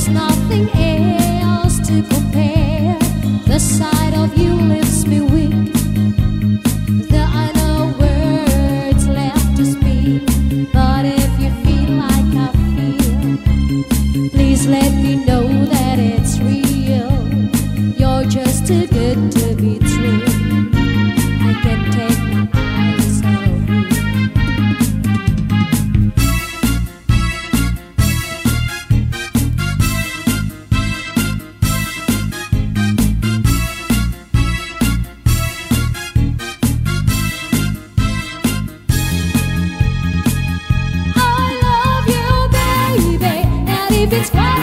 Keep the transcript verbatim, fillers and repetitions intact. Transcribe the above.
There's nothing else to compare. The sight of you lifts me weak. There are no words left to speak. But if you feel like I feel, please let me know that it's real. You're just too good to be true. I can't take my eyes off you. I love you, baby, and if it's